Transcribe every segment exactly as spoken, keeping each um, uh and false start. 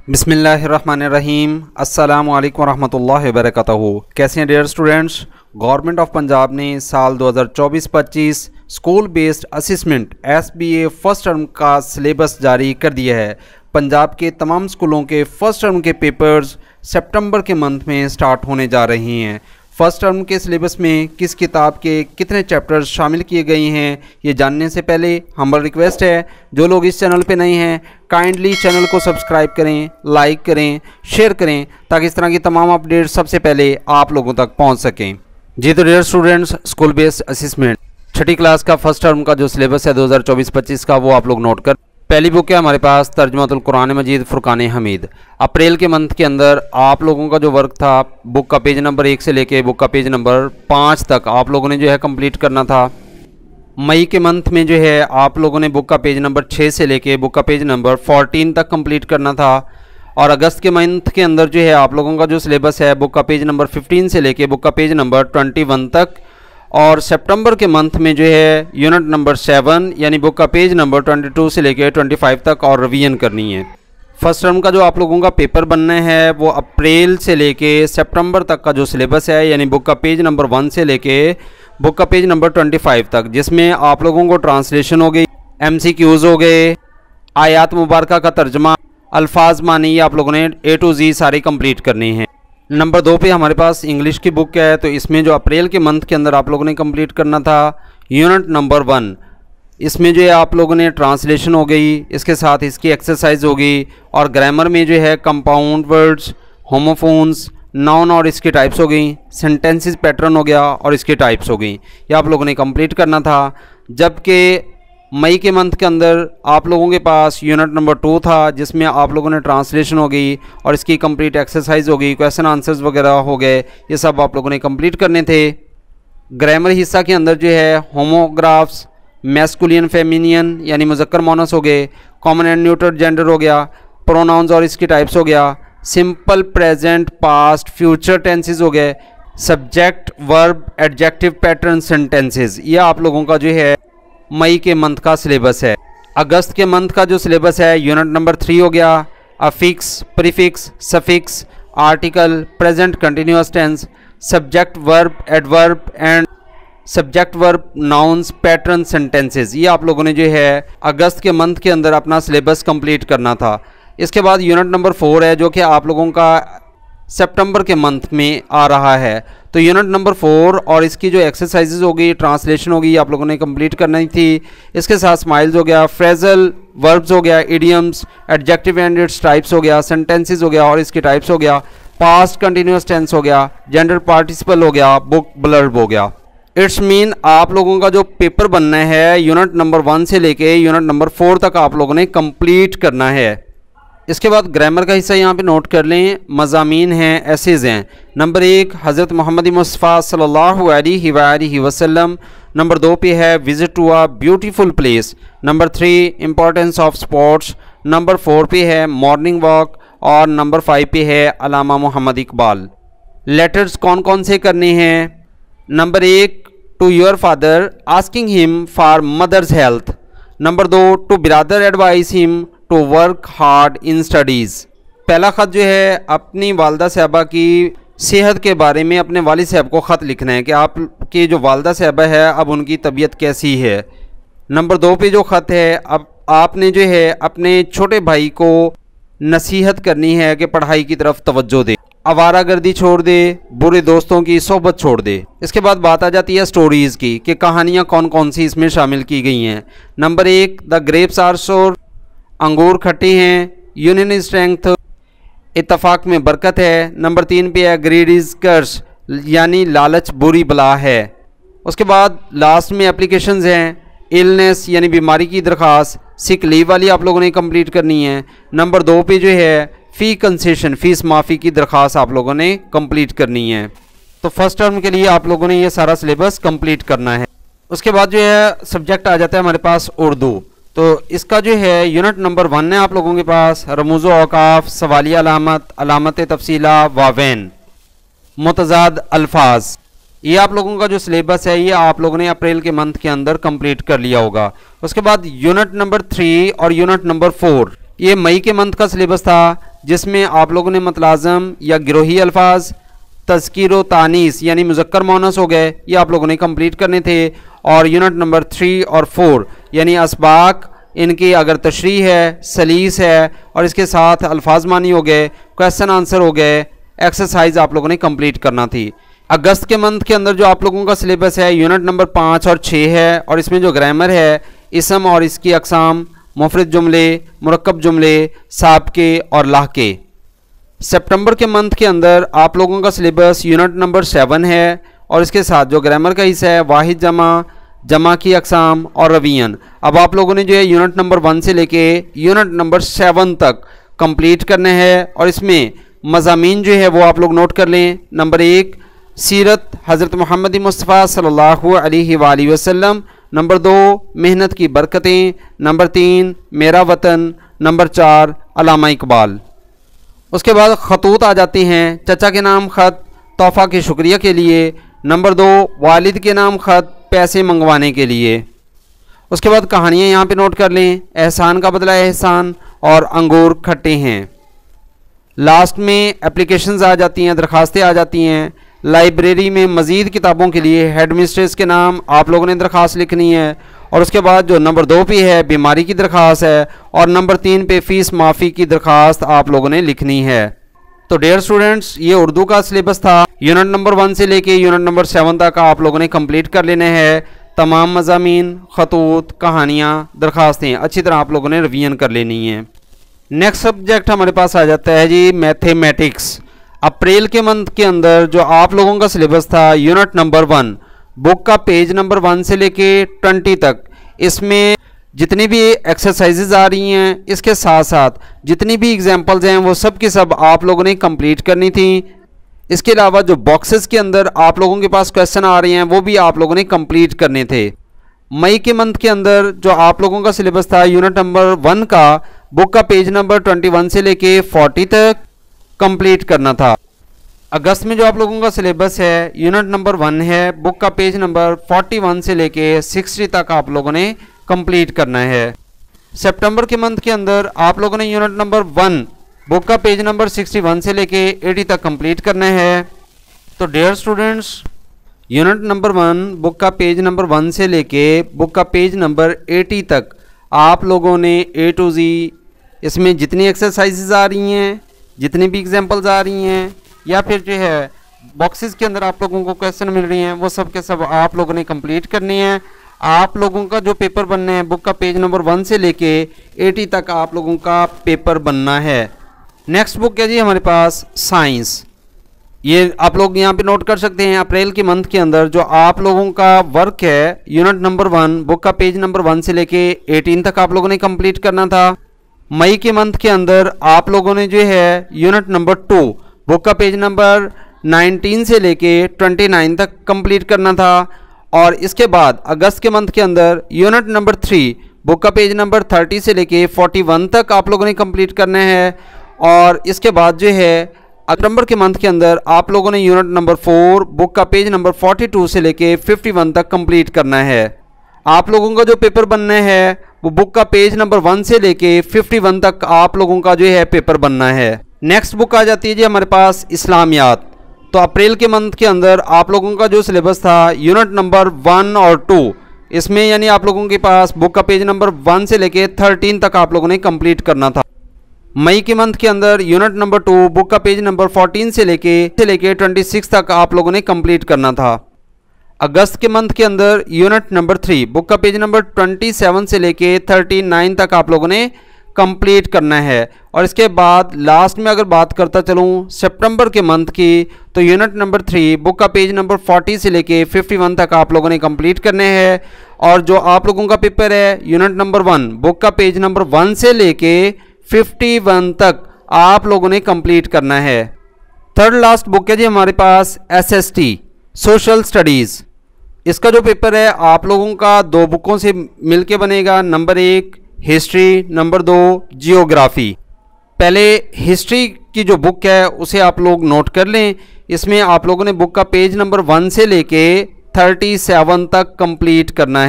बिस्मिल्लाहिर्रहमानिर्रहीम अस्सलामु अलैकुम रहमतुल्लाहि व बरकातहू। कैसे हैं dear students. Government of Punjab ने साल दो हज़ार चौबीस पच्चीस school based assessment S B A first term का सिलेबस जारी कर दिया है। पंजाब के तमाम स्कूलों के फर्स्ट टर्म के पेपर्स सितंबर के मंथ में स्टार्ट होने जा रही हैं। फर्स्ट टर्म के सिलेबस में किस किताब के कितने चैप्टर्स शामिल किए गए हैं, ये जानने से पहले हम्बल रिक्वेस्ट है, जो लोग इस चैनल पे नए हैं काइंडली चैनल को सब्सक्राइब करें, लाइक करें, शेयर करें, ताकि इस तरह की तमाम अपडेट सबसे पहले आप लोगों तक पहुंच सकें। जी तो dear students, school based assessment छठी क्लास का फर्स्ट टर्म का जो सिलेबस है दो हज़ार चौबीस पच्चीस का, वो आप लोग नोट कर। पहली बुक है हमारे पास तर्जुमातुल कुरान मजीद फुरकान हमीद। अप्रैल के मंथ के अंदर आप लोगों का जो वर्क था बुक का पेज नंबर एक से लेके बुक का पेज नंबर पाँच तक आप लोगों ने जो है कंप्लीट करना था। मई के मंथ में जो है आप लोगों ने बुक का पेज नंबर छः से लेके बुक का पेज नंबर फोर्टीन तक कंप्लीट करना था। और अगस्त के मंथ के अंदर जो है आप लोगों का जो सिलेबस है बुक का पेज नंबर फिफ्टीन से लेके बुक का पेज नंबर ट्वेंटी वन तक। और सितंबर के मंथ में जो है यूनिट नंबर सेवन यानी बुक का पेज नंबर ट्वेंटी टू से लेके ट्वेंटी फाइव तक और रिवीजन करनी है। फर्स्ट टर्म का जो आप लोगों का पेपर बनना है वो अप्रैल से लेके सितंबर तक का जो सिलेबस है यानी बुक का पेज नंबर वन से लेके बुक का पेज नंबर ट्वेंटी फाइव तक, जिसमें आप लोगों को ट्रांसलेशन हो गई, एम सी क्यूज़ हो गए, आयात मुबारका का तर्जमा, अल्फाज मानी, आप लोगों ने ए टू जी सारी कंप्लीट करनी है। नंबर दो पे हमारे पास इंग्लिश की बुक है, तो इसमें जो अप्रैल के मंथ के अंदर आप लोगों ने कंप्लीट करना था यूनिट नंबर वन, इसमें जो है आप लोगों ने ट्रांसलेशन हो गई, इसके साथ इसकी एक्सरसाइज हो गई। और ग्रामर में जो है कंपाउंड वर्ड्स, होमोफोन्स, नाउन और इसकी टाइप्स हो गई, सेंटेंसेस पैटर्न हो गया और इसकी टाइप्स हो गई, ये आप लोगों ने कंप्लीट करना था। जबकि मई के मंथ के अंदर आप लोगों के पास यूनिट नंबर टू था, जिसमें आप लोगों ने ट्रांसलेशन हो गई और इसकी कंप्लीट एक्सरसाइज हो गई, क्वेश्चन आंसर्स वगैरह हो गए, ये सब आप लोगों ने कंप्लीट करने थे। ग्रामर हिस्सा के अंदर जो है होमोग्राफ्स, मैस्कुलिन फेमिनियन यानी मुज़क्कर मोनस हो गए, कॉमन एंड न्यूट्रल जेंडर हो गया, प्रोनाउंस और इसकी टाइप्स हो गया, simple present past future tenses हो गए, subject verb adjective pattern sentences, ये आप लोगों का जो है मई के मंथ का सिलेबस है। अगस्त के मंथ का जो सिलेबस है यूनिट नंबर थ्री हो गया, affix, prefix, suffix, article, present continuous tense, subject verb adverb and subject verb nouns pattern sentences, ये आप लोगों ने जो है अगस्त के मंथ के अंदर अपना सिलेबस कंप्लीट करना था। इसके बाद यूनिट नंबर फोर है जो कि आप लोगों का सितंबर के मंथ में आ रहा है। तो यूनिट नंबर फोर और इसकी जो एक्सरसाइजेज होगी, ट्रांसलेशन होगी, आप लोगों ने कंप्लीट करनी थी। इसके साथ स्माइल्स हो गया, फ्रेजल वर्ब्स हो गया, idioms, adjective and its types हो गया, सेंटेंसेस हो गया और इसकी टाइप्स हो गया, पास्ट कंटिन्यूअस टेंस हो गया, जेंडर पार्टिसिपल हो गया, बुक ब्लर्ब हो गया। इट्स मीन आप लोगों का जो पेपर बनना है यूनिट नंबर वन से लेके यूनिट नंबर फोर तक आप लोगों ने कंप्लीट करना है। इसके बाद ग्रामर का हिस्सा यहाँ पे नोट कर लें, मज़ामीन हैं, एसेज हैं। नंबर एक हज़रत मोहम्मद मुस्तफ़ा सल्लल्लाहु अलैहि वसल्लम। नंबर दो पे है visit to a beautiful place. Number three importance of sports. Number four पे है मॉर्निंग वॉक और नंबर फाइव पे है अलामा मोहम्मद इकबाल। लेटर्स कौन कौन से करने हैं? नंबर एक to your father asking him for mother's health. Number दो to brother advise him to work hard in studies. पहला ख़त जो है अपनी वालदा साहबा की सेहत के बारे में अपने वालिद साहब को ख़त लिखना है कि आपकी जो वालदा साहबा है अब उनकी तबीयत कैसी है। नंबर दो पे जो ख़त है अब आपने जो है अपने छोटे भाई को नसीहत करनी है कि पढ़ाई की तरफ तवज्जो दे, आवारागर्दी छोड़ दे, बुरे दोस्तों की सोबत छोड़ दे। इसके बाद बात आ जाती है स्टोरीज़ की कि कहानियाँ कौन कौन सी इसमें शामिल की गई हैं। नंबर एक द ग्रेप्स आर सोर, अंगूर खट्टे हैं, यूनियन स्ट्रेंथ, इत्तफाक में बरकत है। नंबर तीन पे है ग्रीड इज कर्स यानी लालच बुरी बला है। उसके बाद लास्ट में एप्लीकेशंस हैं, इलनेस यानी बीमारी की दरख्वास्त, सिक लीव वाली आप लोगों ने कंप्लीट करनी है। नंबर दो पे जो है फ़ी कंसेशन फीस माफ़ी की दरख्वास्त आप लोगों ने कंप्लीट करनी है। तो फर्स्ट टर्म के लिए आप लोगों ने ये सारा सिलेबस कंप्लीट करना है। उसके बाद जो है सब्जेक्ट आ जाता है हमारे पास उर्दू। तो इसका जो है यूनिट नंबर वन है आप लोगों के पास रमूज़ औकाफ, सवालिया अलामत, अलामत तफसीला, वावेन, मुतज़ाद अल्फाज, ये आप लोगों का जो सिलेबस है ये आप लोगों ने अप्रैल के मंथ के अंदर कंप्लीट कर लिया होगा। उसके बाद यूनिट नंबर थ्री और यूनिट नंबर फोर ये मई के मंथ का सिलेबस था, जिसमें आप लोगों ने मतलाज़म या गिरोही अल्फाज, तज़कीर व तानीस यानी मुज़क्कर मोनस हो गए, ये आप लोगों ने कंप्लीट करने थे। और यूनिट नंबर थ्री और फोर यानी असबाक, इनकी अगर तशरीह है, सलीस है और इसके साथ अल्फाज मानी हो गए, क्वेश्चन आंसर हो गए, एक्सरसाइज आप लोगों ने कंप्लीट करना थी। अगस्त के मंथ के अंदर जो आप लोगों का सिलेबस है यूनिट नंबर पाँच और छः है, और इसमें जो ग्रामर है, इसम और इसकी अक़साम, मुफरद जुमले, मुरक्कब जुमले, साबके और लाहके। सितंबर के मंथ के अंदर आप लोगों का सिलेबस यूनिट नंबर सेवन है, और इसके साथ जो ग्रामर का हिस्सा है, वाहिद जमा, जमा की अक़साम और रवियन। अब आप लोगों ने जो है यूनिट नंबर वन से लेके यूनिट नंबर सेवन तक कंप्लीट करने हैं, और इसमें मज़ामीन जो है वो आप लोग नोट कर लें। नंबर एक, सीरत हज़रत मोहम्मद मुस्तफ़ा सल्लल्लाहु अलैहि वालैहि वसल्लम। नंबर दो, मेहनत की बरकतें। नंबर तीन, मेरा वतन। नंबर चार, अल्लामा इकबाल। उसके बाद ख़तूत आ जाती हैं। चचा के नाम ख़त तोहफ़ा के शुक्रिया के लिए। नंबर दो, वालिद के नाम ख़त पैसे मंगवाने के लिए। उसके बाद कहानियाँ यहाँ पे नोट कर लें। एहसान का बदला एहसान और अंगूर खट्टे हैं। लास्ट में एप्लीकेशंस आ जाती हैं, दरखास्तें आ जाती हैं। लाइब्रेरी में मज़ीद किताबों के लिए हेड मिस्ट्रेस के नाम आप लोगों ने दरख्वास्त लिखनी है। और उसके बाद जो नंबर दो पे है बीमारी की दरख्वास्त है, और नंबर तीन पे फ़ीस माफ़ी की दरख्वास्त आप लोगों ने लिखनी है। तो डियर स्टूडेंट्स, ये उर्दू का सिलेबस था। यूनिट नंबर वन से लेके यूनिट नंबर सेवन तक आप लोगों ने कंप्लीट कर लेने हैं। तमाम मज़ामीन, ख़तूत, कहानियाँ, दरख्वास्तें अच्छी तरह आप लोगों ने रिवीजन कर लेनी है। नेक्स्ट सब्जेक्ट हमारे पास आ जाता है जी मैथमेटिक्स। अप्रैल के मंथ के अंदर जो आप लोगों का सिलेबस था यूनिट नंबर वन, बुक का पेज नंबर वन से लेके ट्वेंटी तक, इसमें जितनी भी एक्सरसाइजेज आ रही हैं, इसके साथ साथ जितनी भी एग्जांपल्स हैं वो सब के सब आप लोगों ने कंप्लीट करनी थी। इसके अलावा जो बॉक्सेस के अंदर आप लोगों के पास क्वेश्चन आ रहे हैं वो भी आप लोगों ने कंप्लीट करने थे। मई के मंथ के अंदर जो आप लोगों का सिलेबस था यूनिट नंबर वन का, बुक का पेज नंबर ट्वेंटी वन से लेके फोर्टी तक कंप्लीट करना था। अगस्त में जो आप लोगों का सिलेबस है यूनिट नंबर वन है, बुक का पेज नंबर फोर्टी वन से लेके सिक्सटी तक आप लोगों ने कंप्लीट करना है। सितंबर के मंथ के अंदर आप लोगों ने यूनिट नंबर वन, बुक का पेज नंबर सिक्सटी वन से लेके एटी तक कंप्लीट करना है। तो dear students, unit number one, book का पेज नंबर वन से लेके बुक का पेज नंबर एटी तक आप लोगों ने ए टू जी, इसमें जितनी एक्सरसाइजेज आ रही हैं, जितनी भी एग्जांपल्स आ रही हैं, या फिर जो है बॉक्सेस के अंदर आप लोगों को क्वेश्चन मिल रही हैं, वो सब के सब आप लोगों ने कंप्लीट करनी है। आप लोगों का जो पेपर बनना है बुक का पेज नंबर वन से लेके एटी तक आप लोगों का पेपर बनना है। नेक्स्ट बुक है जी हमारे पास साइंस। ये आप लोग यहाँ पे नोट कर सकते हैं। अप्रैल के मंथ के अंदर जो आप लोगों का वर्क है यूनिट नंबर वन, बुक का पेज नंबर वन से लेके एटीन तक आप लोगों ने कंप्लीट करना था। मई के मंथ के अंदर आप लोगों ने जो है यूनिट नंबर टू, बुक का पेज नंबर नाइनटीन से लेके ट्वेंटी नाइन तक कंप्लीट करना था। और इसके बाद अगस्त के मंथ के अंदर यूनिट नंबर थ्री, बुक का पेज नंबर थर्टी से लेके फोर्टी वन तक आप लोगों ने कंप्लीट करना है। और इसके बाद जो है अक्टूबर के मंथ के अंदर आप लोगों ने यूनिट नंबर फोर, बुक का पेज नंबर फोर्टी टू से लेके फिफ्टी वन तक कंप्लीट करना है। आप लोगों का जो पेपर बनना है वो बुक का पेज नंबर वन से लेके फिफ्टी वन तक आप लोगों का जो है पेपर बनना है। नेक्स्ट बुक आ जाती है जी हमारे पास इस्लामियात। तो अप्रैल के मंथ के अंदर आप लोगों का जो सिलेबस था यूनिट नंबर वन और टू, इसमें यानी आप लोगों के पास बुक का पेज नंबर वन से लेके थर्टीन तक आप लोगों ने कंप्लीट करना था। मई के मंथ के अंदर यूनिट नंबर टू, बुक का पेज नंबर फोर्टीन से लेके से लेके ट्वेंटी सिक्स तक आप लोगों ने कंप्लीट करना था। अगस्त के मंथ के अंदर यूनिट नंबर थ्री, बुक का पेज नंबर ट्वेंटी सेवन से लेके थर्टी नाइन तक आप लोगों ने कंप्लीट करना है। और इसके बाद लास्ट में अगर बात करता चलूँ सितंबर के मंथ की, तो यूनिट नंबर थ्री, बुक का पेज नंबर फोर्टी से लेके फिफ्टी वन तक आप लोगों ने कंप्लीट करने हैं। और जो आप लोगों का पेपर है यूनिट नंबर वन, बुक का पेज नंबर वन से लेके फिफ्टी वन तक आप लोगों ने कंप्लीट करना है। थर्ड लास्ट बुक है जी हमारे पास S S T, social studies. इसका जो पेपर है आप लोगों का दो बुकों से मिलके बनेगा। नंबर एक हिस्ट्री, नंबर दो जियोग्राफी। पहले हिस्ट्री की जो बुक है उसे आप लोग नोट कर लें। इसमें आप लोगों ने बुक का पेज नंबर वन से लेके थर्टी सेवन तक कंप्लीट करना है।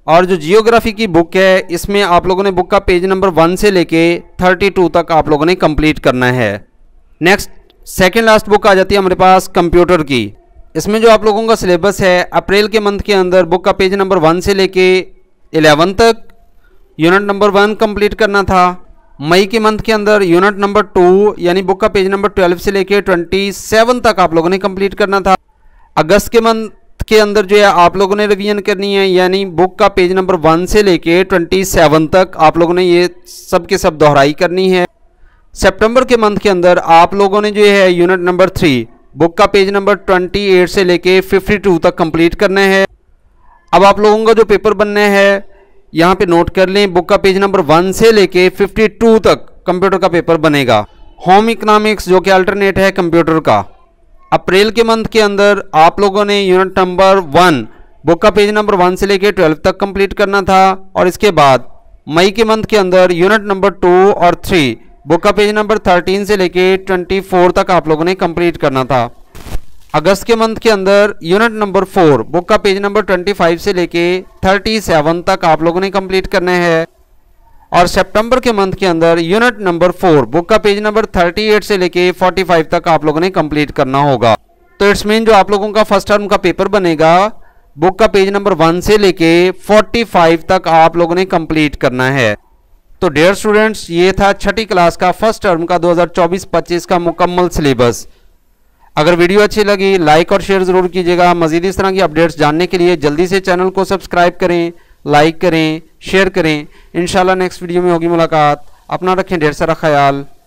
और जो जियोग्राफी की बुक है इसमें आप लोगों ने बुक का पेज नंबर वन से लेके थर्टी टू तक आप लोगों ने कंप्लीट करना है। नेक्स्ट सेकेंड लास्ट बुक आ जाती है हमारे पास कंप्यूटर की। इसमें जो आप लोगों का सिलेबस है अप्रैल के मंथ के अंदर बुक का पेज नंबर वन से लेके इलेवन तक यूनिट नंबर वन कंप्लीट करना था। मई के मंथ के अंदर यूनिट नंबर टू यानी बुक का पेज नंबर ट्वेल्व से लेके ट्वेंटी सेवन तक आप लोगों ने कंप्लीट करना था। अगस्त के मंथ के अंदर जो है आप लोगों ने रिवीजन करनी है, यानी बुक का पेज नंबर वन से लेके ट्वेंटी सेवन तक आप लोगों ने ये सब के सब दोहराई करनी है। सितंबर के मंथ के अंदर आप लोगों ने जो है यूनिट नंबर थ्री बुक का पेज नंबर ट्वेंटी एट से लेके फिफ्टी टू तक कंप्लीट करना है। अब आप लोगों का जो पेपर बनना है यहाँ पे नोट कर लें, बुक का पेज नंबर वन से लेके फिफ्टी टू तक कंप्यूटर का पेपर बनेगा। होम इकोनॉमिक्स जो कि अल्टरनेट है कंप्यूटर का। अप्रैल के मंथ के अंदर आप लोगों ने यूनिट नंबर वन बुक का पेज नंबर वन से लेके ट्वेल्व तक कंप्लीट करना था। और इसके बाद मई के मंथ के अंदर यूनिट नंबर टू और थ्री बुक का पेज नंबर थर्टीन से लेके ट्वेंटी फोर तक आप लोगों ने कंप्लीट करना था। अगस्त के मंथ के अंदर यूनिट नंबर फोर बुक का पेज नंबर ट्वेंटी फाइव से लेके थर्टी सेवन तक आप लोगों ने कंप्लीट करना है। और सितंबर के मंथ के अंदर यूनिट नंबर फोर बुक का पेज नंबर थर्टी एट से लेके फोर्टी फाइव तक आप लोगों ने कंप्लीट करना होगा। तो इट्स मीन जो आप लोगों का फर्स्ट टर्म का पेपर बनेगा बुक का पेज नंबर वन से लेके फोर्टी फाइव तक आप लोगों ने कंप्लीट करना है। तो डियर स्टूडेंट्स ये था छठी क्लास का फर्स्ट टर्म का दो हज़ार चौबीस पच्चीस का मुकम्मल सिलेबस। अगर वीडियो अच्छी लगी लाइक और शेयर ज़रूर कीजिएगा। मज़ीद इस तरह की अपडेट्स जानने के लिए जल्दी से चैनल को सब्सक्राइब करें, लाइक करें, शेयर करें। इंशाल्लाह नेक्स्ट वीडियो में होगी मुलाकात। अपना रखें ढेर सारा ख्याल।